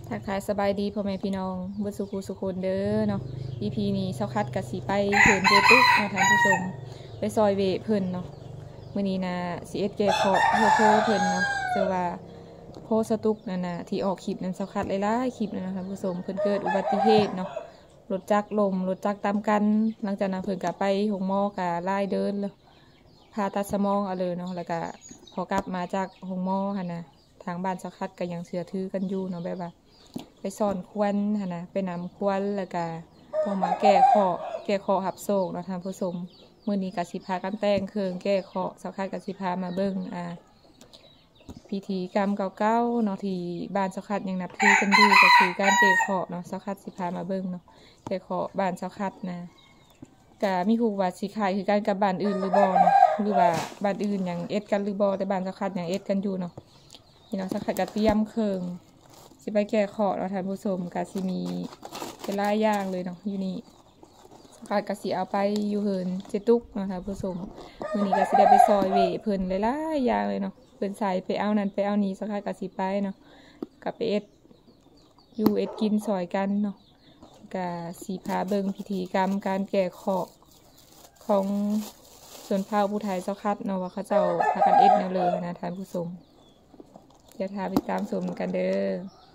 ทักทายสบายดีพ่อแม่พี่น้องเบิดสุขุสุคนเด้อเนาะ EP นี้เช้าคัดกับสีไปเพิ่นเจตุกมาทานผู้ชมไปซอยเวเพิ่นเนาะมื้อนี้นะสิเอ็ดแก่ขอเพื่อโคเพิ่นเนาะเจอว่าโพสตุกนั่นน่ะที่ออกคลิปนั้นเช้าคัดหลายๆคลิปนั่นนะคะผู้ชมเพิ่นเกิดอุบัติเหตุเนาะรถจักรล้มรถจักรตามกันหลังจากนั้นเพิ่นก็ไปโรงหมอก็ไล่เดินเลยผ่าตัดสมองเอาเลยเนาะแล้วก็พอกลับมาจากโรงหมอหั่นน่ะทางบ้านเช้าคัดก็ยังเชื่อถือกันอยู่เนาะแบบว่าไปซ่อนควันนะไปนำควันแล้วก็ต้องมาแก้เคาะหับโศกเนาะท่านผู้ชมมื้อนี้ก็สิพากันแต่งเครื่องแก้เคาะสักพักก็สิพามาเบิ่งพิธีกรรมเก่าๆเนาะที่บ้านสักพักยังนับถือกันอยู่ก็คือการแก้เคาะเนาะสักพักสิพามาเบิ่งเนาะแก้เคาะบ้านสักพักนะก็มีฮู้ว่าสิคล้ายคือกันกับบ้านอื่นหรือบ่เนาะหรือว่าบ้านอื่นยังเอ็ดกันหรือบ่แต่บ้านสักพักยังเอ็ดกันอยู่เนาะนี่เนาะสักพักก็เตรียมเครื่องสิไปแก้เคาะเราท่านผู้ชมก็สิมีเป็นหลายอย่างเลยเนาะอยู่นี่สักพักก็สิเอาไปอยู่เฮินเจตุกเนาะท่านผู้ชมมื้อนี้ก็สิได้ไปซอยเวเพิ่นหลายๆอย่างเลยเนาะเพิ่นใส่ไปเอานั่นไปเอานี่สักพักก็สิไปเนาะก็ไปเอ็ดอยู่เอ็ดกินซอยกันเนาะก็สิพาเบิ่งพิธีกรรมการแก้เคาะของชนเผ่าผู้ไทยเจ้าคัดเนาะว่าเขาเจ้าพากันเอ็ดแนวเลยนะท่านผู้ชมเดี๋ยวทาไปตามชมกันเด้อ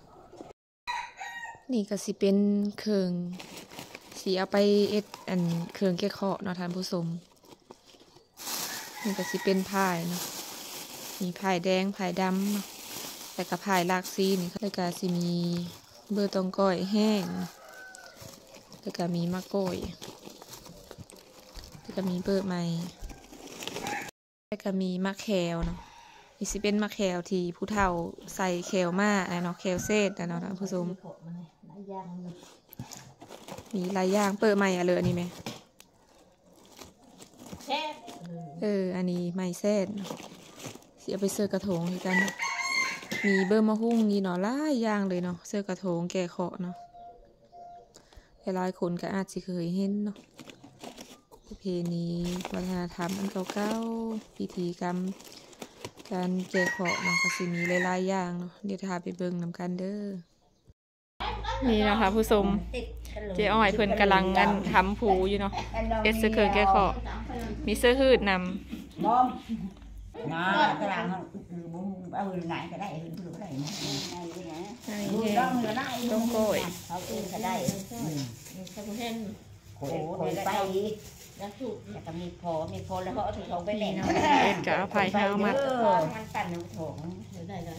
นี่ก็สิเป็นเครื่องสีเอาไปเอ็ดเครื่องแก้เคาะเนาะท่านผู้ชมนี่ก็สิเป็นพายเนาะมีพายแดงพายดำเนาะแต่ก็พายลากซีนี่แล้วก็สิมีเบอร์ตองก้อยแห้งแล้วก็มีมะก้อยแล้วก็มีเบอร์ใหม่แล้วก็มีมะแขวเนาะนี่สิเป็นมะแขวที่ผู้เฒ่าใส่แขวมาเนาะแขวเศษเนาะท่านผู้ชมมีหลายอย่างเปิดใหม่เลยอันนี้ไหมอันนี้ใหม่เศษเสียไปเสื้อกระถงอีกกันมีเบอร์มะฮุ่งนี่เนาะหลายอย่างเลยเนาะเสื้อกระถงแก่เคาะเนาะหลายคนก็อาจจะเคยเห็นเนาะประเพณีวัฒนธรรมอันเก่าๆพิธีกรรมการแก่เคาะเนาะก็สิมีหลายๆอย่างเนาะเดี๋ยวพาไปเบิ่งนำกันเด้อนี่นะคะผู้ชมเจ๊อ้อยเพิ่นกำลังทำผูอยู่เนาะเอสเคิร์แก้เคาะมีเสื้อหืดนำกำลังเอาไหนก็ได้ดูได้ต้องโกยเขาเองก็ได้โขยไปแล้วถูกแต่มีพอแล้วเขาเอาถุงไปแหน่เอ็ดกับเอาไผ่ให้เอามัดมันปั่นน้ำถุงได้เลย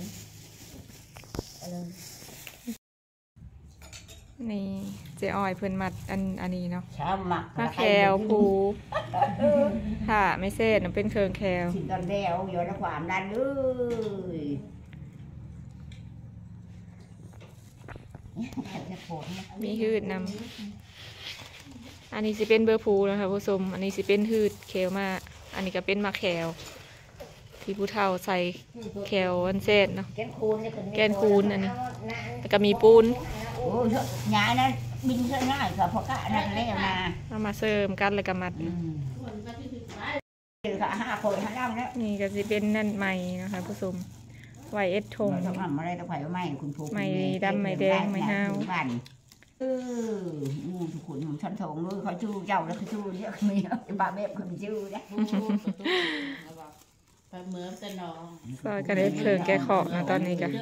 นี่เจ๊อ้อยเพิ่นมัดอันนี้เนาะมะแขวผูค่ะไม่เส้นเป็นเครื่องแขวสิตอนแรกอยู่ในความดันเลยมีหืดนำอันนี้สิเป็นเบอร์ผูนะคะผู้ชมอันนี้สิเป็นหืดแขวมาอันนี้ก็เป็นมะแขวที่ผู้เฒ่าใส่แขวอันเส้นเนาะแกนคูนอันนี้แล้วก็มีปูนโอ้ยยายนะบินเท่าง่ายค่ะพอกะนั่นแล้วนะเอามาเสริมกันแล้วก็มัด 5 คน5 ลำแล้วนี่ก็จะเป็นนั่นใหม่นะคะผู้ชมไหวเอ็ดทงต้องทำอะไรต้องไผ่ไหมคุณผู้ไหมดำไหมแดงไหมห้าวทุกคนชั้นทองเลยเขาชูเจ้าแล้วเขาชูเยอะมีบาเบบเขามีชูนะเหมือนแต่น้องซอยกระเด็นเพิ่งแกเคาะนะตอนนี้กัน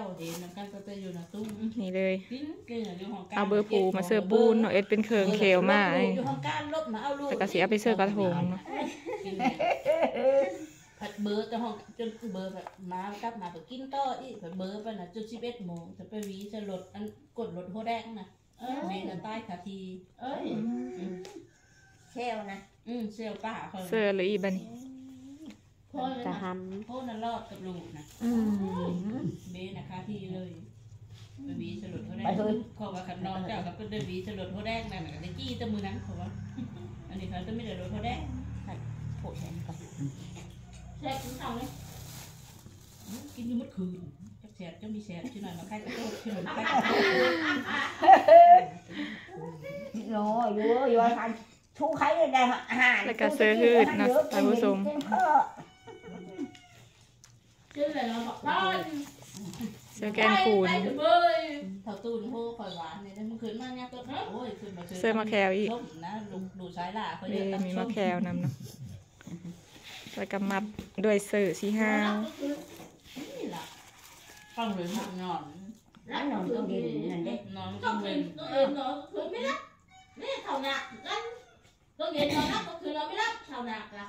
นี่เลยเอาเบอร์ปูมาเสิร์ฟปูนเอ็ดเป็นเครื่องเขียวมากแต่กระเสียไปเสิร์ฟกระทงผัดเบอร์แต่ห้องจนเบอร์แบบมากลับมาไปกินต่ออีกผัดเบอร์ไปนะจน11 โมงจะไปวีจะลดอันกดลดโหแดงนะเมนใต้ขาทีเชลนะเซลป้าเขาเสิร์ฟเลยอีบันจะทำโทษนั่นรอดกับลูกนะเมนนะคะทีเลยไปวีจะลดโหแดงเขาว่าขันนอนเจ้ากับก็เดินวีจะลดโหแดงนั่นในจี้ตะมือนั้นเขาว่าอันนี้เขาจะไม่ได้ลดโหแดงโผล่แทนกันแช่กินเอาเลยกินอยู่เมื่อคืนจับแฉจะมีแฉที่หน่อยมาใกล้กระโดดที่หน่อยใกล้โอ้ยอยู่ทันชูไข่ได้อาหารแล้วก็เสื้อหืดนะท่านผู้ชมชื่ออะไรเราบอกว่าเสื้อแกนคูนเท่าตูนโหคอยหวานเนี่ยมันขึ้นมาเนี่ยก็โอ้ยขึ้นมาเสื้อมะแขวอีกส้มนะดูสายล่าเขามีมะแขวนำเนาะแล้วก็มัดด้วยเสื้อสีห้าวนี่ล่ะฟังเลยนอนแล้วนอนตรงดินนั่นเด็กนอนก็กินคืเวอนนอนคืนไม่รับนี่เท่าหนักกันก็เย็นนอนรับก็คือนอนไม่รับเท่าหนักละ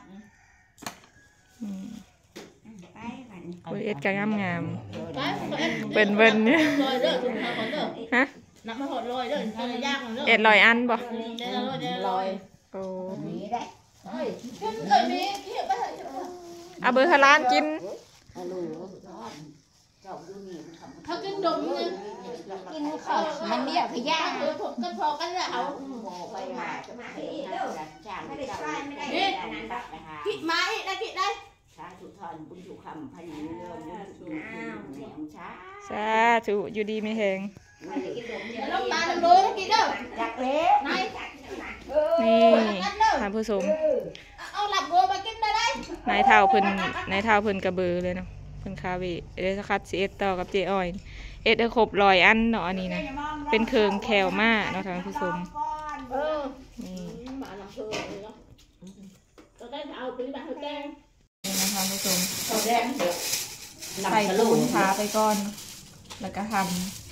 ไปมันคุยเอ็ดก็งามไปๆเบิ่นๆเนี่ยลอยเด้อคุณทำก่อนเด้อฮะนับมาหอดลอยเด้อทำยากเด้อเอ็ดลอยอันบ่เด้อลอยเด้อลอยโอ้นี่ได้เฮ้ยมีเขียบไปเถอะเอาเบอร์ฮาลานกินฮัลโหลเจ้าดูนี่เขากินดมเนี่ยกินข้าวมันเบี้ยพยาผมก็พอกันแล้วเอาไปมาจะมาให้เด้อจ้างไม่ได้ใกล้ไม่ได้นั่นตักไปหากินไม้ได้กินได้สาธุทอนบุญสุขำพันเรื่องบุญสุขอ้าวแหนมช้าสาธุอยู่ดีไม่แหงไม่ได้กินดมเนี่ยแล้วตาดำดูได้กินเด้อจักเล็กนายนี่ท่านผู้ชมเอาหลับบัวมากินได้ได้นายเท่าเพิ่นกระเบือเลยเนาะเพิ่นคาเวเดสคัดสิเอ็ดต่อกับเจอ้อยเอ็ดครบ100 อันเนาะอันนี้นะเป็นเคืองแควมาเนาะท่านผู้ชม นี่มาหลับเธอเลยเนาะเราได้เอาไปแบบแกงนี่นะคะท่านผู้ชมเขาแดงเดี๋ยวใส่ปูนขาไปก่อน แล้วก็หั่น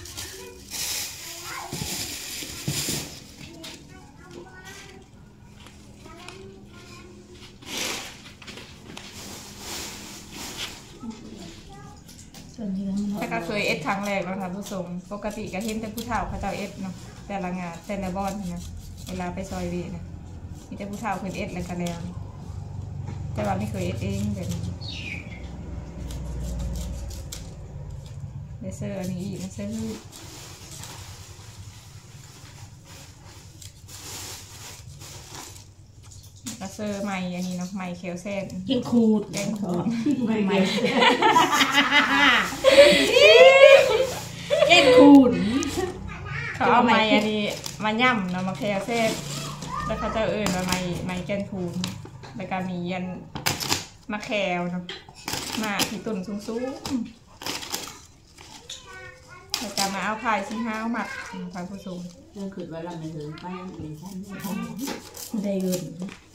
แต่ก็เคยเอ็ดครั้งแรกแล้วค่ะผู้ชมปกติก็เห็นแต่ผู้เฒ่าเขาเจ้าเอ็ดเนาะแต่ละงานแต่ละบอนนะเวลาไปซอยเวนะมีแต่ผู้เฒ่าเคยเอ็ดแล้วก็แล้วแต่ว่าไม่เคยเอ็ดเองแบบนี้เสื้ออันนี้อีกนะเสื้อก็เสื้อใหม่อันนี้เนาะใหม่เคลเซนกินขูดแกงขูดไม่เอ็นขูดเขาเอาไม้อันนี้มาย่ำเนาะมาเคลเซนแล้วเขาจะเอื่นมาไม้แกงขูดแล้วก็มียันมาแคลเนาะมาที่ตุ่นสูงๆแล้วก็มาเอาพายสีห้าวหมักพายผู้สูงเรื่องขึ้นว่าเราไม่ถึงไปเป็นชั้นได้เงิน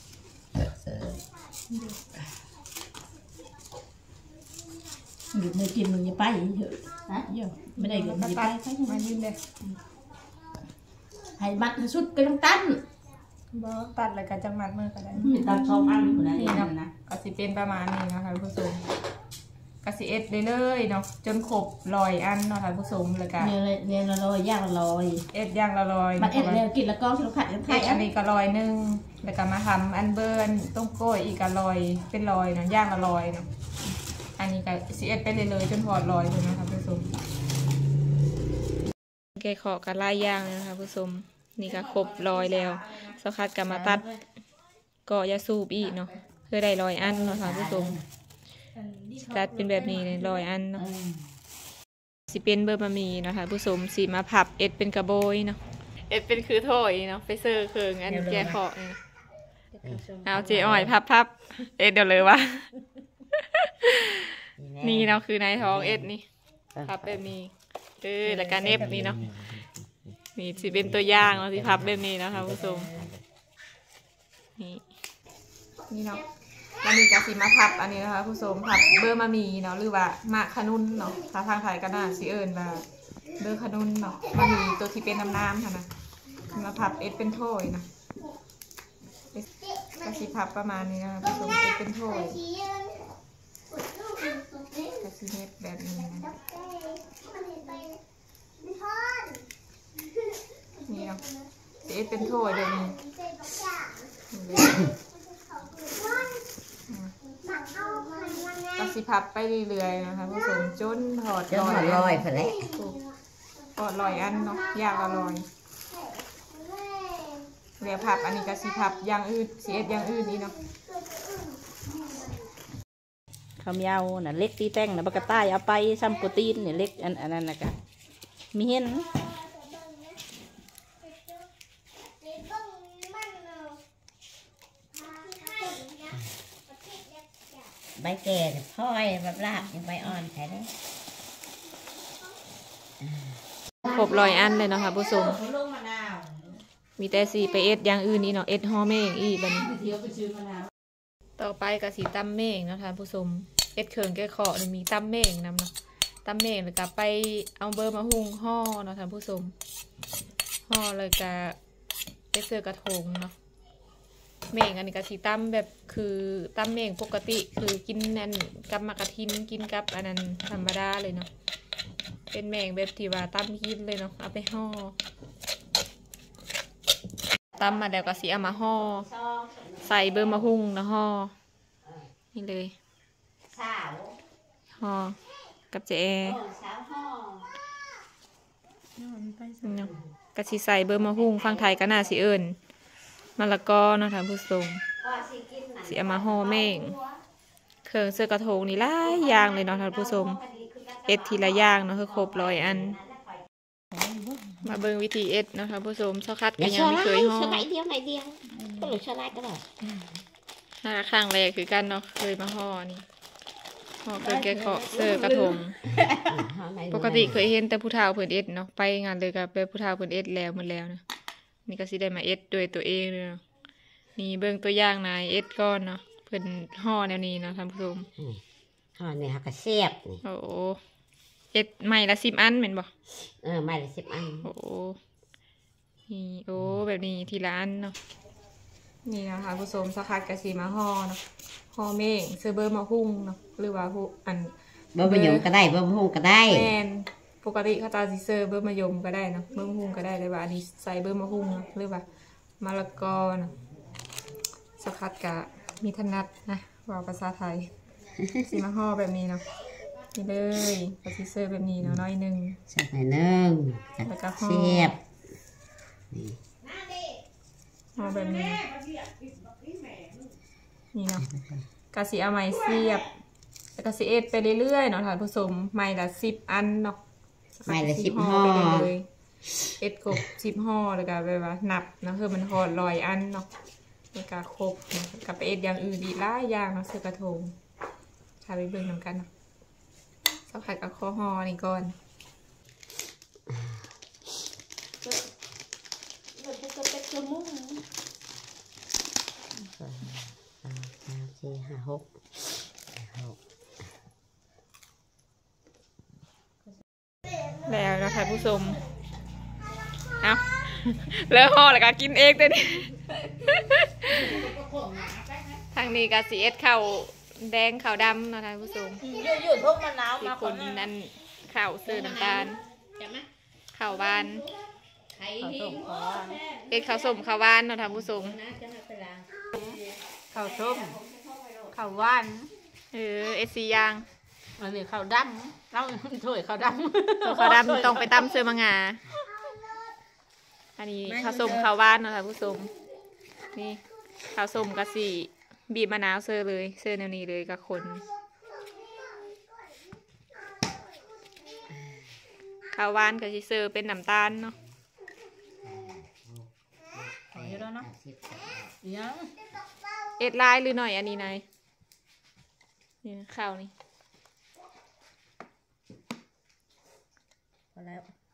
หยุดไม่กินมึงอย่าไปเถอะนะเยอะไม่ได้เงินก็อย่าตัไปดมายืนเลยให้มัดสุดก็ต้องตั้นบ่ตัดแล้วก็จังมัดมือก็ได้มีตัดสองอันคนนั้นนี่นะก็สิเป็นประมาณนี้นะคะผู้ชมก็สิเอ็ดเลยเนาะจนครบ100 อันเนาะค่ะผู้ชมแล้วก็เนี่ยละลอยย่างละลอยเอ็ดอย่างละ100 มันเอ็ดแล้วกินแล้วก็ชิลขัดยังไทเอ็ยดอัอันนนี้นี้ก็100แล้วก็มาทำอันเบิร์นต้มโก้ยอีกก็100เป็น100เนาะย่างละ100เนาะอันนี้ก็สิเอ็ดไปเลยๆจนพอ100เลยนะคะผู้ชมแกขอกันไล่ย่างเลยนะคะผู้ชมนี่ก็ครบ100แล้วสคัดกับมาตัดก็ยาสูบอีกเนาะเพื่อได้100 อันเนาะค่ะผู้ชมตัดเป็นแบบนี้เลย100 อันเนาะสิเป็นเบอร์บะหมี่เนาะค่ะผู้ชมสีมาพับเอ็ดเป็นกระโบยเนาะเอ็ดเป็นคือถ้อยเนาะไปเซอร์เคืองอันแกขอเนี่ยเอาเจอ้อยพับเอ็ดเดี๋ยวเลยวะนี่เนาะคือนายท้องเอ็ดนี่พับแบบนี้แล้วก็เน็บนี่เนาะนี่สิเป็นตัวอย่างเนาะที่พับแบบนี้นะคะผู้ชมนี่เนาะแล้วมีกระสีมาพับอันนี้นะคะผู้ชมพับเบอร์มามีเนาะหรือว่ามะขนุนเนาะถ้าทางไทยก็น่าสิเอิญว่าเบอร์ขนุนเนาะมามีตัวที่เป็นน้ำค่ะนะมาพับเอ็ดเป็นถ้วยนะกระสีพับประมาณนี้นะคะผู้ชมเอ็ดเป็นถ้วยกระสีเน็บแบบนี้นะนี่เนาะเอ็ดเป็นถ้วยแบบนี้กระสิพับไปเรื่อยๆนะคะผู้ชมจนถอดจะหอดลอยไปแล้วถอด100 อันเนาะยากละ100เรียพับอันนี้กระสิพับอย่างอื่นสีเอ็ดอย่างอื่นนี่เนาะข้าวยาวน่ะเล็กตีแป้งน่ะบักกะต้ายเอาไปซ้ำโปรตีนเนี่ยเล็กอันนั้นนะกะมีเห็นใบแก่พ่อยแบบลาบยังใบอ่อนใช่ไหมครบ100 อันเลยเนาะค่ะผู้ชมลงมะนาวมีแต่สีไปเอ็ดอย่างอื่นอีกเนาะเอ็ดห่อแม่งอีกบัดนี้เดี๋ยวไปซื้อมะนาวต่อไปก็สีตำแม่งเนาะท่านผู้ชมเอ็ดเขิงแก้เคาะนี่มีตำแม่งนำเนาะตำแม่งแล้วก็ไปเอาเบอร์มาหุงห่อเนาะท่านผู้ชมห่อเลยก็ไปเสือกระทงเนาะแม่งอันนี้ก็สีตำแบบคือตำแม่งปกติคือกินนั่นกับมะกะทินกินกับอันนั้นธรรมดาเลยเนาะเป็นแม่งแบบที่ว่าตำกินเลยเนาะเอาไปห่อตำมาแล้วก็สีเอามาห่อใส่เบอร์มาหุงนะห่อนี่เลยสาวห่อกับเจสาวห่อเนาะกะสิใส่เบอร์มาหุงฟังไทยก็น่าสิเอิญมะละกอเนาะท่านผู้ชมก็สิกินน่ะสิเอามาห่อแม่งเครื่องเสื้อกระทงนี่หลายอย่างเลยเนาะท่านผู้ชมเอ็ดทีละอย่างเนาะคือครบ100 อัน มาเบิ่งวิธีเอ็ดเนาะท่านผู้ชมชอคัดก็ยังไม่เคยห่อไหนเดียวก็หรือชะลายก็ได้น่าครั้งแรกคือกันเนาะเคยมาห่อนี่ห่อเครื่องแกะเคาะเสื้อกระทง ปกติเคยเห็นแต่ผู้เฒ่าเพิ่นเอ็ดเนาะไปงานเลยกับผู้เฒ่าเพิ่นเอ็ดแล้วหมดแล้วนะนี่ก็สิได้มาเอ็ดด้วยตัวเองเลยเนาะนี่เบิ่งตัวอย่างนายเอ็ดก่อนเนาะเพิ่นห่อแนวนี้เนาะท่านผู้ชมห่อเนี่ยก็เสียบนี่โอ้โหเอ็ดใหม่ละ10 อันแม่นบ่ไม่ละ10 อันโอ้โหนี่โอ้แบบนี้ทีละอันเนาะนี่นะคะผู้ชมสักพักก็สิมาห่อเนาะห่อเม่งเสื้อเบอร์มาหุ้งเนาะหรือว่าผู้อันบ่มะยมก็ได้บ่มะฮุงก็ได้แมนปกติเขาจะสิเซอร์เบอร์มะยมก็ได้เนาะเบอร์มะฮุงก็ได้เลยว่าอันนี้ใส่เบอร์มะฮุงเนาะหรือว่ามะละกอเนาะสักพักกะมีถนัดนะว่าภาษาไทย สิมาห่อแบบนี้เนาะนี่เลยก็สิเซอร์แบบนี้เนาะน้อยหนึงใส่หน่อยนึงแล้วก็ห่อเสียบนี่ห่อแบบนี้นี่เนาะกะสิเอาไม้เสียบแล้วก็สิเอ็ดไปเรื่อยๆเนาะท่านผู้ชมไม้ละ10 อันเนาะไม่ละ10 ห่อไปเลยเอ็ดครบ10 ห่อแล้วก็แบบว่านับเนาะคือมันห่อ100 อันเนาะแล้วก็ครบเนาะกับไปเอ็ดอย่างอื่นอีกหลายอย่างเนาะเสื้อกระทงพาไปเบิ่งนำกันเนาะสักพักเอาข้อห่อนี่ก่อน 4 5 6 แล้วเนาะท่านผู้ชมเอาแล้วห่อแล้วก็กินเองเด้อนี่ ทางนี้ก็สิเอ็ดข้าวแดงข้าวดำเนาะท่านผู้ชมอยู่พวกมะนาวที่มาคนนั่นข้าวเสื้อน้ำตาลจะไหมข้าวหวานไข่หิ้งเอ็ดข้าวส้มข้าวหวานเนาะท่านผู้ชมนะจะให้ไปล้างข้าวส้มข้าวหวานเอ็ด4 อย่างอันนี้ข้าวดำเราถ้วยข้าวดำส่วนข้าวดำต้องไปตำเสื้อมะงาอันนี้ข้าวส้มข้าวหวานเนาะท่านผู้ชมนี่ข้าวส้มกะสิบีบมะนาวเสื้อเลยเสื้อแนวนี้เลยกับคนข้าวหวานกะสิเสื้อเป็นน้ำตาลเนาะเยอะแล้วเนาะยังเอ็ดลายหรือหน่อยอันนี้นายนี่นะข้าวนี่พอแล้ว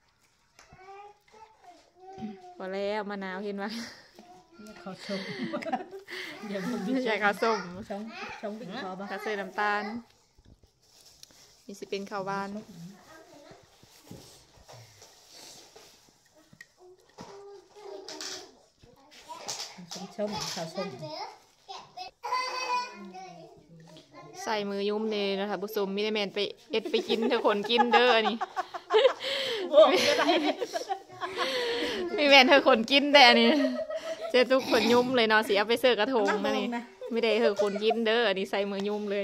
พอแล้วมะนาวเห็นไหมข้าวส้มเดี๋ยวมันไม่ใช่ข้าวส้มช่องบิ๊กพอปะกระเซยน้ำตาลนี่สิเป็นข้าวหวานส้มข้าวส้มใส่มือยุ่มเลยนะคะผู้ชมไม่ได้แมนไปเอ็ดไปกินเธอคนกินเด้ออันนี้ไม่แมนเธอคนกินแต่อันนี้เจ้าทุกคนยุ่มเลยเนาะสิเอาไปเสิร์ฟกระทงนะนี่ไม่ได้เธอคนกินเด้ออันนี้ใส่มือยุ่มเลย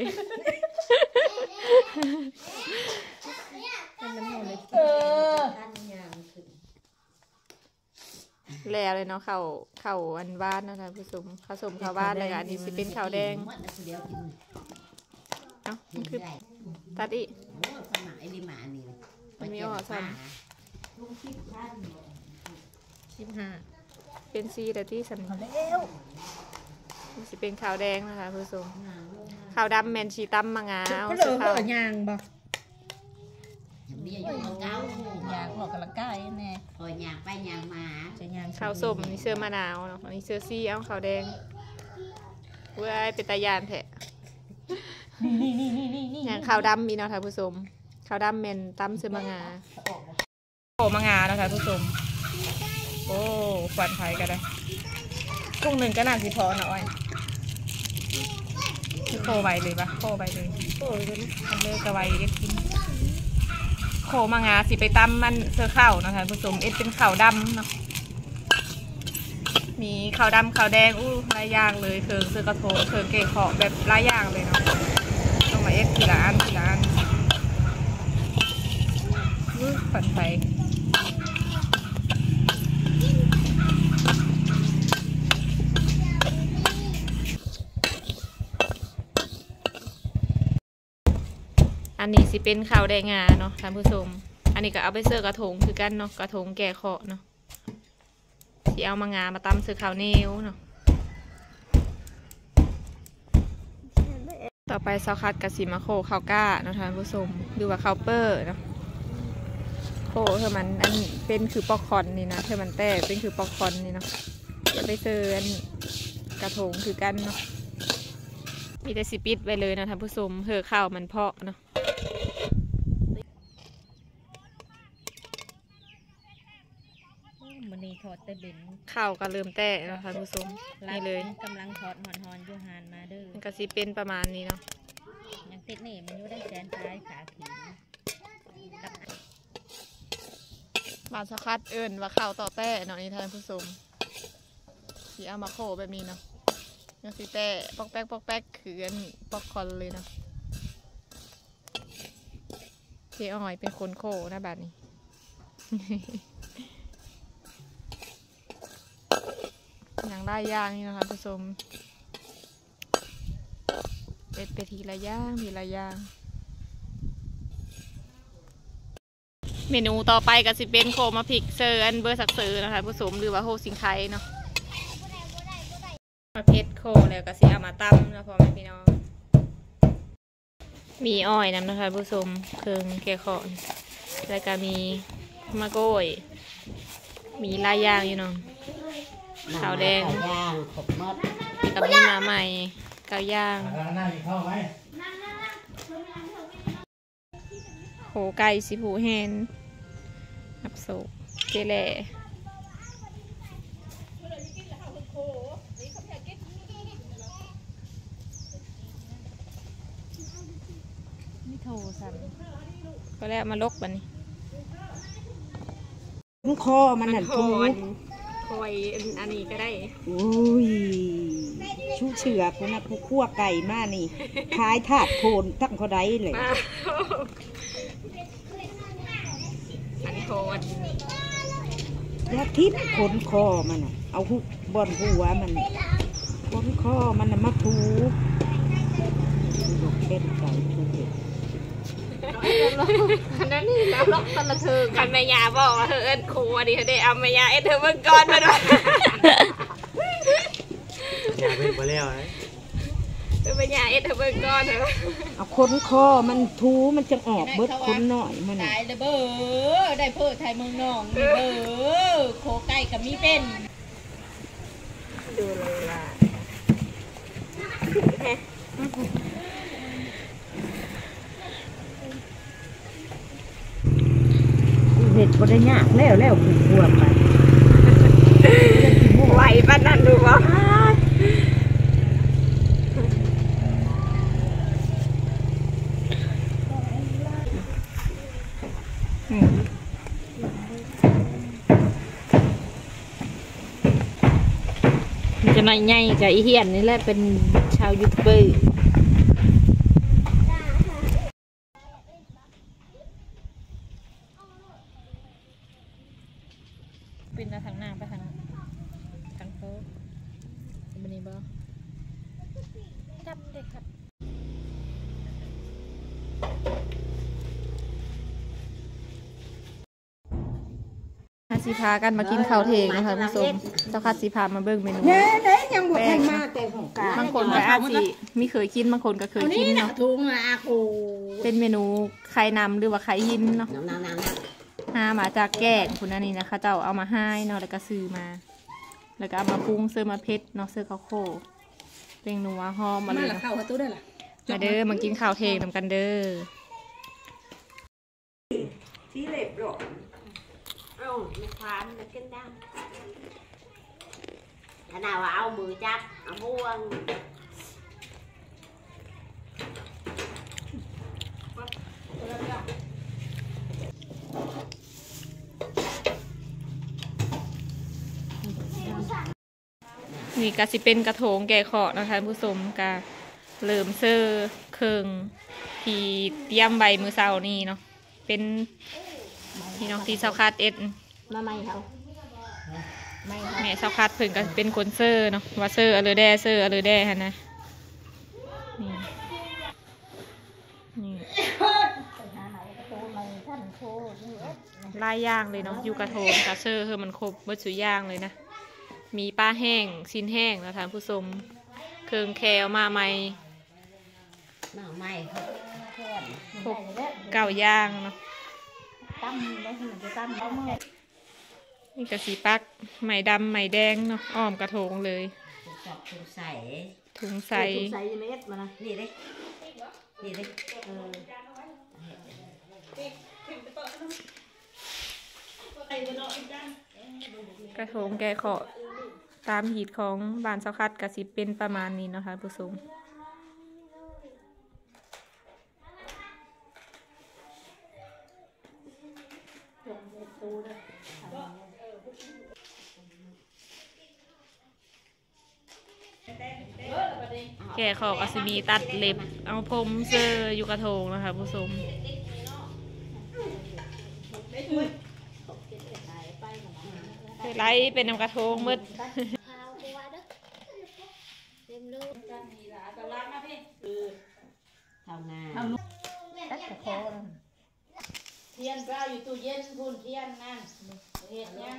แล้วเลยเนาะข้าวอันหวานนะคะผู้ชมข้าวส้มข้าวหวานเลยอันนี้สิเป็นข้าวแดงเอ้ามันคือตัดอีก มันมีห่อซ้ 15เป็นซีแต่ที่สำคัญมันสิเป็นข้าวแดงนะคะผู้ชมข้าวดำแมนชีตั้มมะงาเอาก็เสื้อเหข้าวลือยางบ่มเบี้ยอยู่เก้าอยากออกกำลังกายแน่พออยากไปอยากมาจะอยากข้าวส้มนี่เสื้อมะนาวเนาะอันนี้เสื้อซีเอาขาวแดงเว้ยเป็นตายานแทะอย่างข้าวดำมีเนาะท่านผู้ชมข้าวดำเมนตำเสื้อมะงาโอ้มะงาเนาะท่านผู้ชมโอ้ควันไฟกันเลยกุ้งหนึ่งก็น่าสิพอหน่อยโคใบเลยปะโคใบเลยทำเลยกระไวเอ็ดกินโคมะงาสิไปตำมันเสื้อข้าวเนาะท่านผู้ชมเอ็ดเป็นข้าวดำเนาะมีข้าวดำข้าวแดงหลายอย่างเลยเคืองเสื้อกระโถงเคืองเกะขอแบบหลายอย่างเลยเนาะต้องมาเอ็ดทีละอันทีละอันฝันไฟอันนี้สิเป็นข้าวแดงงาเนาะท่านผู้ชมอันนี้ก็เอาไปเสื้อกระถงคือกันเนาะกระถงแก่ขอเนาะที่เอามางามาตำเสื้อข้าวเหนียวเนาะต่อไปซาวคัดกับสีมะโคข้าวก้าเนาะท่านผู้ชมดูว่าข้าวเปอร์เนาะโคเธอมันอันเป็นคือปอกคอนนี่นะเธอมันแต่เป็นคือปอกคอนนี่เนาะจะไปเสื้ออันกระถงคือกันเนาะมีแต่สิปิดไปเลยนะท่านผู้ชมเธอข้าวมันเพาะเนาะมันนี่ถอดแต่เบนข้าวก็เริ่มแตะเนาะท่านผู้ชมนี่เลยกำลังถอดหอนๆยูฮานมาเด้อมันก็สิเป็นประมาณนี้เนาะยังติดนี่มันอยู่ได้แสนตายขาขีบานสคัดเอิญว่าข้าวต่อแต้เนาะนี่ท่านผู้ชมสีเอามาโคแบบนี้เนาะยังสีแต้ปอกแป๊กปอกแป๊กคืออันปอกคอนเลยเนาะเจ๊อ้อยเป็นคนโคนะแบบนี้ อย่างได้ย่างนี่นะคะผู้ชมเป็ดไปทีละย่างทีละย่างเมนูต่อไปก็สิเป็นโคมาพริกเซอร์อันเบอร์สักเซอร์นะคะผู้ชมหรือว่าโฮสิงไคเนาะมาเพชรโคแล้วก็สิเอามาตั้มนะพ่อแม่พี่น้องมีอ้อยน้ำนะคะผู้ชมเครื่องแกะขอนแล้วก็มีมะกรูดมีลายย่างอยู่เนาะขาวแดงย่างขบมดกับมีมาใหม่เกาย่างโหไก่สิผูแฮนนับโศกเจแหล่ไม่โทรสั่นก็แล้วมาลกบันนี้คอมันนั่นทูคอยอันนี้ก็ได้โอ้ยชูเชือกนะผู้คั่วไก่มานี่ขายถาดโทนตั้งเขาได้เลยอันโทนยาทิพย์ขนคอมันน่ะเอาหุบบอนหัวมันขนคอมันน่ะมาถูเป็นไก่ถูกนั่นนี่แล้วล็อกตะละเทิงคันแม่ยาบอกว่าเธอเอิ้นครูอันนี้เธอได้เอาแม่ยาเอ็ดเธอเบิ่งก่อนมาด้วยอยากเป็นไปแล้วนะเธอแม่ยาเอ็ดเธอเบิ่งก่อนเถอะเอาขนคอมันถูมันจะออกเบิดขนหน่อยมันน่ะตายเลยเบ้อได้เพิ่อไทยเมืองนองนี่เบ้อโคไก่กับมีเป็นดูเลยล่ะเห็ดบริญญากแล้วผูกบวมไปไหวปะนั่นดูวะจะน้อยใหญ่กับอีเฮียนนี่แหละเป็นชาวยูทูบเบอร์เป็นทางหน้าไปทางโค้งบันนี้บ่จับเด็กครับสิพากันมากินข้าวเทงนะคะผู้ชมเจ้าคัดสิพามาเบิ่งเมนูเฮ้ยเด้ยังบ่ทันมาแต่ของกลางบางคนก็อาจสิไม่เคยกินบางคนก็เคยกินเนาะถุงอ่ะโอ้เป็นเมนูไข่นำหรือว่าไข่หินเนาะน้ำหามาจากแก่งคุณอันนี้นะคะเจ้าเอามาให้เนาะแล้วก็ซื้อมา แล้วก็เอามาปรุงเสื้อมาเพชรเนาะเสื้อข้าวโพดเป็นนัวหอมมาเลยเนาะเข้าประตูได้ล่ะมาเด้อมากินข้าวเทงนำกันเด้อที่เล็บหรอเอ้าไม่ควานไม่กินได้ถ้าnàoเอามือจับเอาบ่วงนี่ก็สิเป็นกระโถงแก่ขอนะคะผู้ชมก็เริ่มเซอร์เคิงที่เตรียมใบมือเสาร์นี่เนาะเป็นพี่น้องที่เสาคัดเอ็ดมาใหม่เขาแม่เสาคัดเพิ่นก็เป็นคนเซอร์เนาะว่าเซอร์อะไรแด่เซอร์อะไรแด่ฮะนะนี่นี่ลายย่างเลยเนาะอยู่กระโถงกับเซอร์คือมันครบเบิดสุดย่างเลยนะมีปลาแห้งชิ้นแห้งนะท่านผู้ชมเครื่องแควมาใหม่มาใหม่เขาครบเก่าย่างเนาะตั้มได้ถึงจะตั้มเอามือนี่กระสีปักไหมดำไหมแดงเนาะอ้อมกระโถงเลยจับถุงใส่ถุงใส่ใส่เม็ดมานะนี่เลยนี่เลยกระโถงแกขอตามหีดของบานเสาคัดกระสิเป็นประมาณนี้เนาะคะผู้ชมแกขอกอาซิมีตัดเล็บเอาพรมเสื้ออยู่กระโถงนะคะผู้ชมไล่เป็นน้ำกระโถงมืดทำงานตัดกระโคงเทียนเปล่าอยู่ตู้เย็นคุณเทียนนั่นเห็ดยัง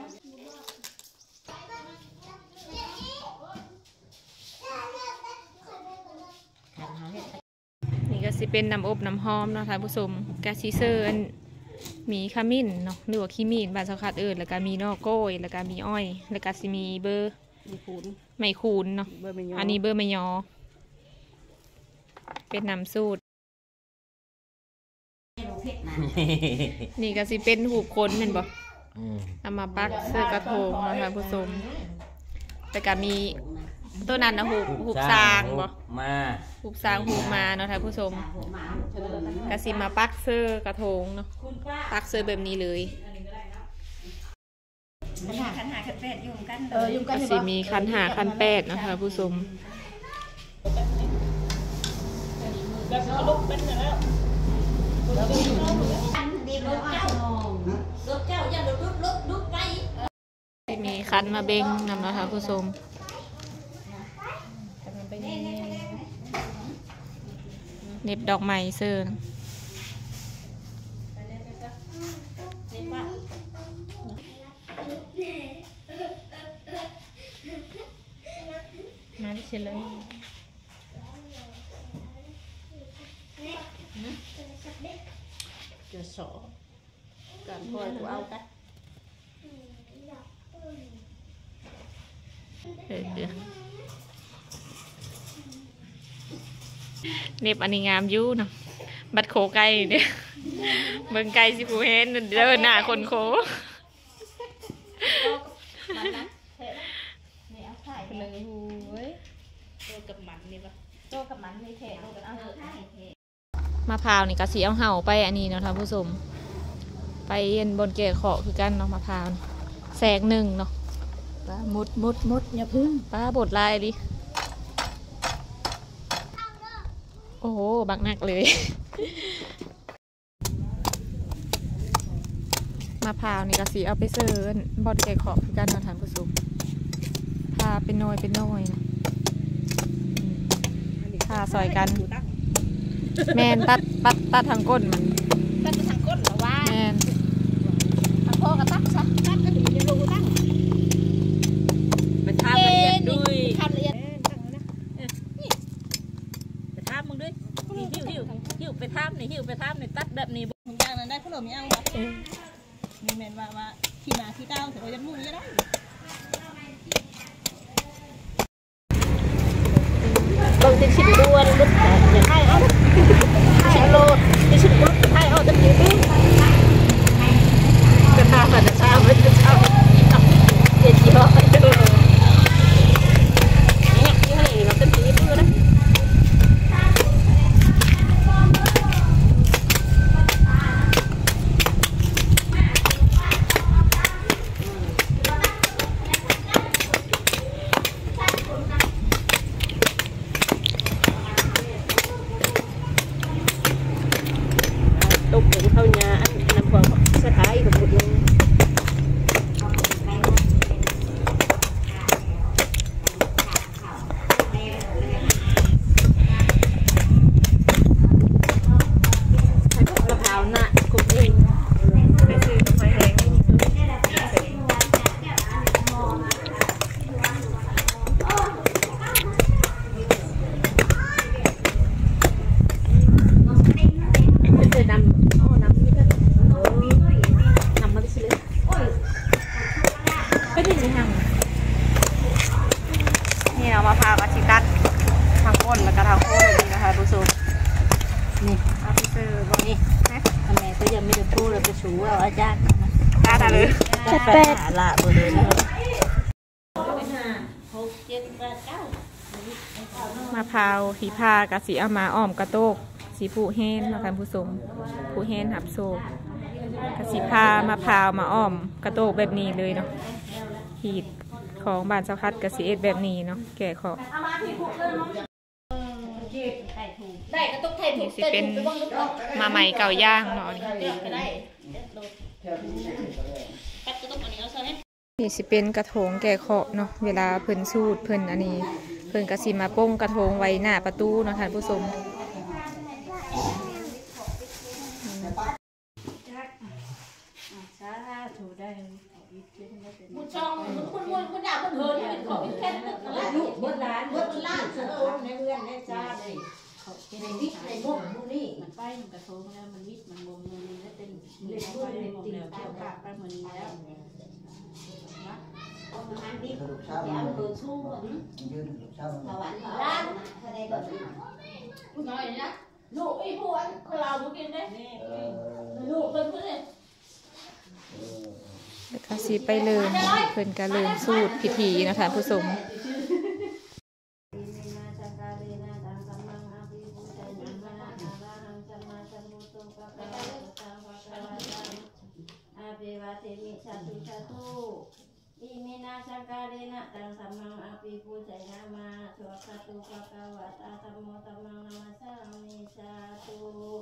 นี่ก็สิเป็นน้ำอบน้ำหอมเนาะท่านผู้ชมกาซิเซอร์อันมีขมิ้นเนาะหรือว่าขี้มีนบานสาขาอื่นแล้วก็มีนอกโก้ยแล้วก็มีอ้อยแล้วก็สิมีเบอร์มีคูณไม่คูนเนาะเบอร์ไม่ยออันนี้เบอร์ไม่ยอ เป็นน้ำสูตร นี่ก็สิเป็นหูบคนเห็นบ่เอามาปักเสื้อกระโถงเนาะท่านผู้ชมแต่ก็มีตัวนั้นนะหูบสร้างบ่มาหูบสร้างหูบมาเนาะท่านผู้ชมก็สิมาปักเสื้อกระโถงเนาะปักเสื้อแบบนี้เลยขันหาขันแปดยุ่งกันยุ่งกันก็สิมีคันหาคันแปดนะคะผู้ชมดีรถเจ้ารถเจ้าอย่าลุกไปมีคันมาเบ่งนำนะคะผู้ชมเน็บดอกไม้เสื้อมาดิเฉลยจะสอการพอยกูเอากันเน็บอันนี้งามอยู่เนาะบัดโคไก่เนี่ยเบิ่งไก่สิผู้เห็นเดินหน้าคนโคนี่เอาไข่ไปเลยโว้ยตัวกับมันนี่ปะโตกับมันนี่แท้โตกับเอาเถอะมะพร้าวนี่ก็สีเอาเห่าไปอันนี้เนาะท่านผู้ชมไปเย็นบนเกศขอคือกันเนาะมะพร้าวแสกหนึ่งเนาะปลาหมดอย่าพึ่งป้าบดลายดิโอ้โหบักหนักเลย มะพร้าวนี่ก็สีเอาไปเสิร์ฟบอลแกะขอบคือกันเนาะท่านผู้ชมพาเป็นน้อยนะพาซอยกัน แมนตัดทางก้นมันตัดไปทางก้นเหรอวะแมนทางพ่อก็ตัดซะตัดก็ดีหลมยังวะมีแมนว่าขี้หนาขี้เต้าแต่เราจะมุ่งยังได้บางทีชิดด้วนรถอย่าให้เอาชิดโลดที่ชิดรถให้เอาจะมีบิ้งกระทาผัดชาไม่จะชาเจ็ดยี่ห้อเนี่ยที่ให้เราจะมีบิ้งนะตกเป็นข้าวหญ้าอันน้ำพอสถายกับหมดเลยมะพร้าวน่ะกุบเองไปซื้อกาแฟแห้งนี่เอามะพร้าวกับชิกัดทางก้นแล้วก็ทางโค้งแบบนี้นะคะดูสูนี่เอาไปซื้อบอกนี่นะทำไมก็ยังไม่ได้พูดเลยไปชูเอาอาจารย์กล้าเลยจะไปหาละบริเวณมะพร้าวสีผ้ากับสีเอามาอ้อมกระโตกสีผู้แห้งมาการผู้ชมผู้แห้งหับโซกับสีผ้ามะพร้าวมาอ้อมกระโตกแบบนี้เลยเนาะหีดของบ้านเจ้าคัดกับสีเอ็ดแบบนี้เนาะแก่ขอได้กระตุกไทยถูกสิเป็นมาใหม่เก่าย่างเนาะได้ปัดกระตุกอันนี้เอาใส่ให้นี่สิเป็นกระทงแก่ขอเนาะเวลาเพิ่นสูดเพิ่นอันนี้เพิ่นกระสิมาป้งกระทงไว้หน้าประตูเนาะท่านผู้ชมคุณช่องคุณอยากคุณเหินเป็นของเป็นแค่นึกแล้วเบิดล้านเสือในเรือนในจ้าเลยในวิทย์ในมุกนี่มันไปมันกระทงแล้วมันวิทย์มันบ่มมันแล้วเป็นเล็กด้วยเล็กแล้วเกี่ยวกับไปเหมือนแล้วนะเอามาหันดิอย่าเอาเหินสู้ถวายร้านคุณน้อยนะลูกไอ้พวกเราบุกินได้ลูกเป็นเพื่อนแล้วก็สิไปเริ่มเพิ่นก็เริ่มสูตรพิธีเนาะท่านผู้ชมอิมินาสังการินะตังสัมมังอภิปุจยามาสวากาตุภะคะวะตาธัมโมธัมมังนามัสสามิสาธุ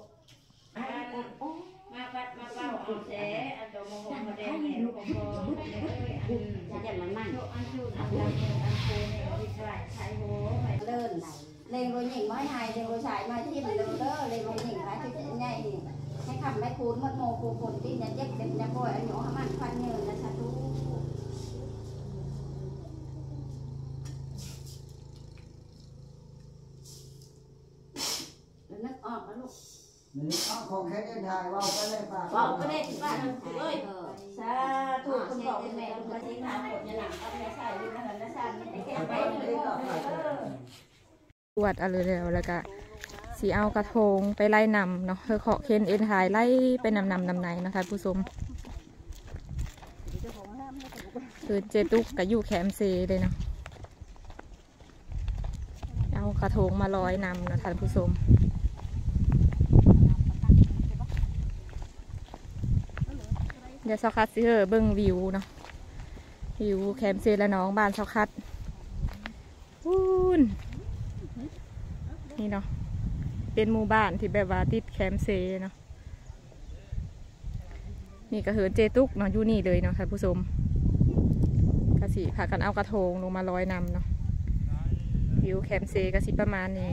มาปัดมาเป้าเอาเสอันโตโมโหโมเดงเนี่ยลูกโมอันจะมันมันอันชูอันดำอันโคเนี่ยวิสัยใช้โหไม่เลื่อนเลงโรยหญิงไม้หายเลงโรยสายมาที่มันเลื่อนเลงโรยหญิงไม้ที่จะใหญ่ให้ขับไม่คูณมัดโมกูคนที่จะเจ็บเป็นจะป่วยอันหนูให้มันพันเงินนะสาธุนึกออกแล้วลูกของแค่ได้ถ่ายว่าไปเลยป่ะว่าก็ได้ถึงบ้านเอ้ยสาธุคุณบอกคุณแม่คุณมาทิ้งหาหมดยันหลังก็ไม่ใช่ลูกนะนะสันไม่ได้แก้ไปเลยตรวจอะไรแล้วก็สีเอากระทงไปไล่นำเนาะเพื่อเคาะเคนเอ็นถ่ายไล่ไปนำไหนนะคะผู้ชมคือเจตุกกับยูแคมเซเลยเนาะเอากระทงมาลอยนำนะท่านผู้ชมเดี๋ยวเซาคัดซิเบิ้งวิวเนาะวิวแคมเซและน้องบ้านเซาคัดนี่เนาะเป็นหมู่บ้านที่แบบว่าติดแคมเซเนาะนี่ก็เหินเจตุกเนาะอยู่นี่เลยเนาะท่านผู้ชมกะสิพากันเอากระทงลงมาลอยนำเนาะวิวแคมเซกะสิประมาณนี้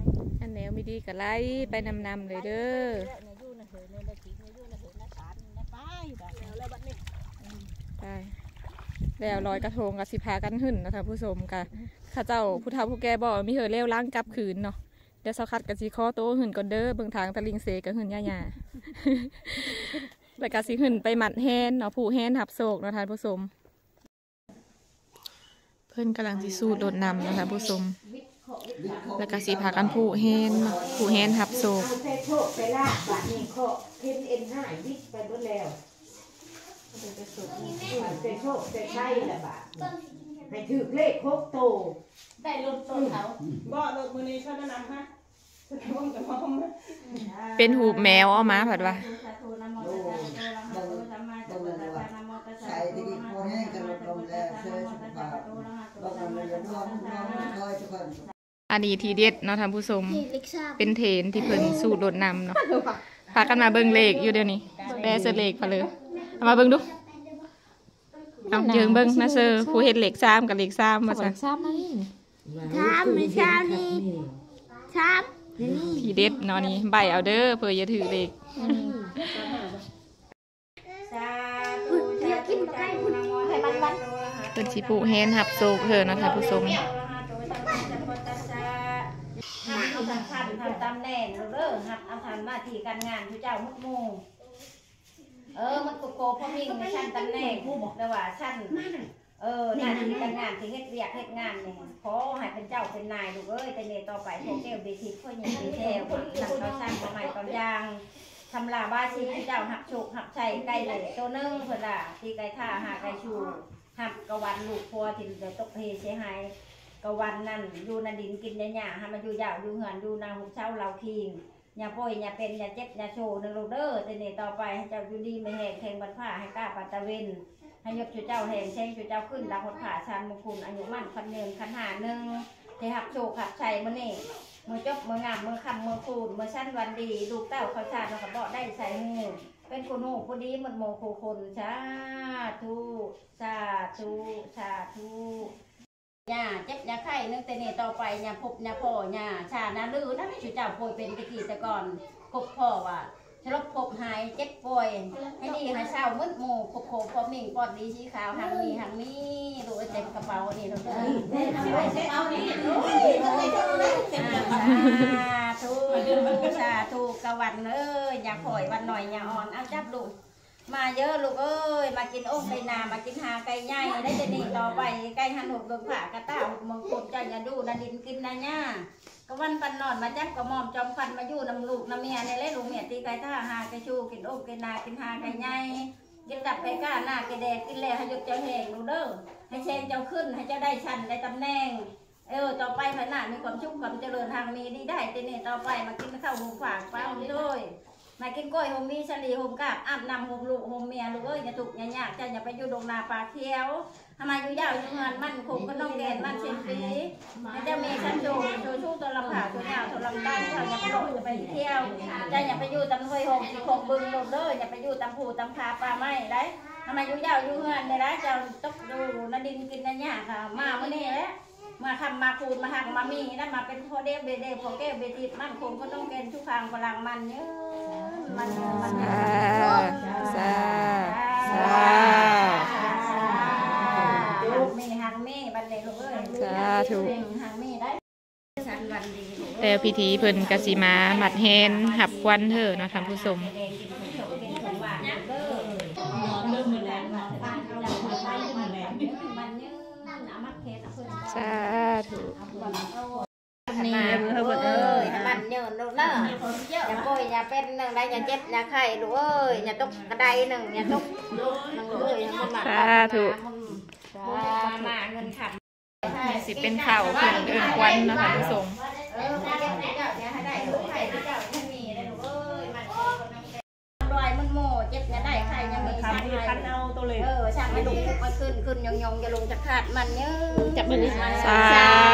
ดีกันไล่ไปนำเลยเด้อแล้วลอยกระทงกับสิพากันหึ่นนะท่านผู้ชมกะข้าเจ้าผู้เฒ่าผู้แก่บอกมีเหอเลี้ยวล้างกลับคืนเนาะเดี๋ยวสักคัดกับสิคอโตหึ่นก่อนเด้อเบิ่งทางตะลิงเสกับหึ่นย่าๆ แล้วก็สิหึ่นไปหมัดแฮนเนาะผู้แฮนหับโศกเนาะท่านผู้ชมเพิ่นกำลังสิสู้โดดนำนะคะผู้ชมแล้วก็สิพากันผู้แฮนหับโศกใส่โชคใส่ลาบบาดนี้เคาะเพิ่นเอ็นหายวิกไปเบิดแล้วใส่โชคใส่ไข่ละบาดให้ถือเลขครบโตได้รถต้นเขาบ่รถมือนี้ชอบแนะนำฮะสุดท้ายกับพ่อมาเป็นหูแมวเอามาผัดว่าใส่ที่ดีพอแห้งกันลงแล้วเชื่อสุขภาพลงเลยน้องคอยทุกคนอันนี้ทีเด็ดเนาะท่านผู้ชมเป็นเทรนที่เพิ่นสู้โดดนำเนาะพากันมาเบิ่งเลขอยู่เดี๋ยวนี้แปลเสเลขพอเลยเอามาเบิ่งดูเอาเยิงเบิ่งนะเซอร์ผู้เฮ็ดเลข3กับเลข3ว่าซั่น ทีเด็ดเนาะนี่ใบเอาเด้อเพื่ออย่าถือเลขเพิ่นสิผู้แฮนหับโศกเพิ่นเนาะท่านผู้ชมเอาทำตำแหน่งเด้อหับเอาทำหน้าที่การงานผู้เจ้ามุกมูมันโกพ่อมิ่งในชั้นตำแหน่งผู้บอกแต่ว่าชั้นหน้าที่การงานที่เฮ็ดเวียกเฮ็ดงานเนี่ยขอให้เป็นเจ้าเป็นนายลูกเอ้ยแต่เนี่ยต่อไปพวกแก้วเบทีเพื่อนยังเบเทลทำเขาสร้างใหม่ตอนยางทำลาบ้าชีผู้เจ้าหักโฉกหักชัยไก่เลยตัวนึงเพื่อนล่ะที่ไก่ท่าหาไก่ชูหักกะวันลูกพัวที่จะตกเพเสียหายกะวันนั่นอยู่นาดินกินยาหญ้าให้มันอยู่ยาวอยู่เหือนอยู่นาหุบเช้าเราคิงอย่าป่วยอย่าเป็นอย่าเจ็บอย่าโชว์นึงลูกเด้อแต่เนี่ยต่อไปให้เจ้าอยู่ดีไม่แห้งแทงบรรพาให้กล้าปัตตะเวนให้ยกจุเจ้าแห่งแช่งจุเจ้าขึ้นดังหดผ่าชานมงคลอายุมั่นคันเนินคันหาหนึ่งเทหับโชคหับชัยมื่อนี่มือจบมืองามมือคำมือคูนมือชั้นวันดีลูกเต้าเขาชาติเราก็บอกได้ใส่หูเป็นคนหูผู้ดีมันโมโคคนสาธุสาธุสาธุย่าเจ็บยาไข้นึกแต่เนี่ยต่อไปย่าพบย่าพ่อย่าชานาลือนั่นจุเจ้าป่วยเป็นตะกี้แต่ก่อนพบพ่อว่าฉลบพบหายเจ็บป่วยให้ดีให้เศร้ามืดหมู่พบโคพบมิ่งปอดดีสีขาวหางนี้ดูเต็มกระเป๋านี่เราเลยเอานี่สาธุกะวันเอ้ยอย่าข่อยวันหน่อยอย่าอ่อนเอาจับลูกมาเยอะลูกเอ้ยมากินโอ่งไก่นามากินหาไก่ใหญ่ได้จะดีต่อไปไก่หันหกเบิกผ่ากระต้าหกมงคลใจอย่าดูนาดินกินนาญ่ากะวันปันนอนมาจับกระมอมจอมฟันมาอยู่น้ำลูกน้ำเมียในเล่ลูกเมียตีไก่ท่าหาไก่ชูกินโอ่งไก่นากินหาไก่ใหญ่กินดับไก่ก้าหน้าไก่แดงกินแล่ให้ยกเจ้าแหงลูกเด้อให้เชงเจ้าขึ้นให้เจ้าได้ชันได้ตำแหน่งต่อไปภายหน้ามีความชุกความเจริญทางมีดีได้แต่เนี่ยต่อไปมากินข้าวหุงฝากป้าด้วยมากินกล้วยโฮมมีชลีโฮมกาบอาบน้ำโฮมลูกโฮมเมียลูกเอ้ยอย่าถูกอย่ายากจะอย่าไปอยู่ดงนาป่าเขียวทำไมอยู่ยาวอยู่เงินมันคงก็ต้องแกนมันเช่นปีให้เจ้ามีชั้นโจชูตัวลำขาตัวยาวตัวลำต้านเขาอย่าไปโดดอย่าไปเที่ยวจะอย่าไปอยู่ตำห้วยโฮมที่คงบึงโดดเลยอย่าไปอยู่ตำผูตำคาปลาไม้ได้ทำไมอยู่ยาวอยู่เงินได้เจ้าตกดูนาดินกินนาหญ้าค่ะมาเมื่อนี้แหละมาคำมาคูณมาหักมามีได้มาเป็นพ่อเด็กเบเด็กพ่อแก้วเบติดมันคงก็ต้องแกนทุกทางพลังมันเยอะมันสามีหักมีบันเลงลูกเอ้ยสาธุหักมีได้ชันวันดีแต่พิธีเพิ่นกสิมาหมัดแฮนหับควันเถอะเนาะท่านผู้ชม สาธุนี่เพิ่นมันเยินลูกเนาะอย่าป่วยอย่าเป็นหนึ่งได้อย่าเจ็บอย่าไข้ลูกเอ้ยอย่าตกกระไดหนึ่งอย่าตกหนึ่งเอ้ยมันมาสาธุมาเงินขันสิเป็นข่าวเพิ่นเอิ้นควันเนาะท่านผู้ชมมาเก็บเจ้าอย่าให้ได้ลูกไข่เจ้าท่านมีได้ลูกเอ้ยมันรอยมันโม่เจ็บอย่าได้ไข่ยังมีช่างให้เอาตัวเลยช่างให้ลูกมาขึ้นยองอย่าลงจะขาดมันเยอะจับมือสา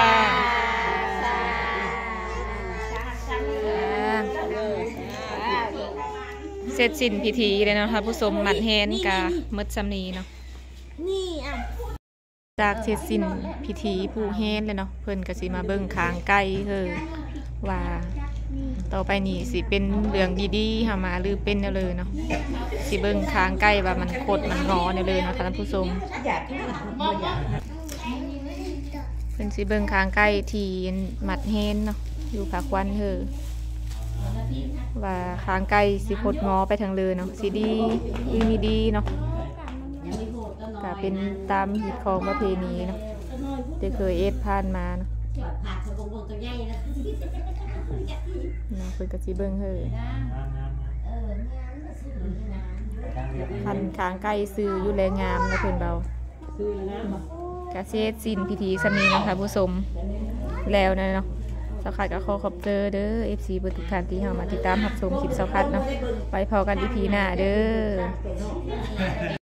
เสร็จสิ้นพิธีเลยเนาะท่านผู้ชมหมัดแฮนกะมดสำนีเนาะจากเสร็จสิ้นพิธีผู้แฮนเลยเนาะเพิ่นก็สิมาเบิ่งคางไก่ว่าต่อไปนี่สิเป็นเรื่องดีๆหามาหรือเป็นแนวเลยเนาะสิเบิ่งคางใกล้ว่ามันโคตรมันงอแนวเลยเนาะท่านผู้ชมเพิ่นสิเบิ่งคางใกล้ที่มัดเฮนเนาะอยู่ผักวันเฮอว่าคางใกล้สิโคตรงอไปทางเลยเนาะสิดีหรือมีดีเนาะก็เป็นตามฮิตของประเพณีเนาะที่เคยเอ็ดผ่านมาเนาะเพิ่นก็สิเบิ่งเฮอคันคางใกล้ซื้ออยู่แลงามนะเพิ่นเบากะเฮ็ดสิ้นพิธีสมีนะคะผู้ชมแล้วนะเนาะสาวคัดก็ขอขอบเจอเด้อ FC เบิดทุกท่านที่เฮามาติดตามรับชมคลิปสาวคัดเนาะไว้พอกัน EP หน้าเด้อ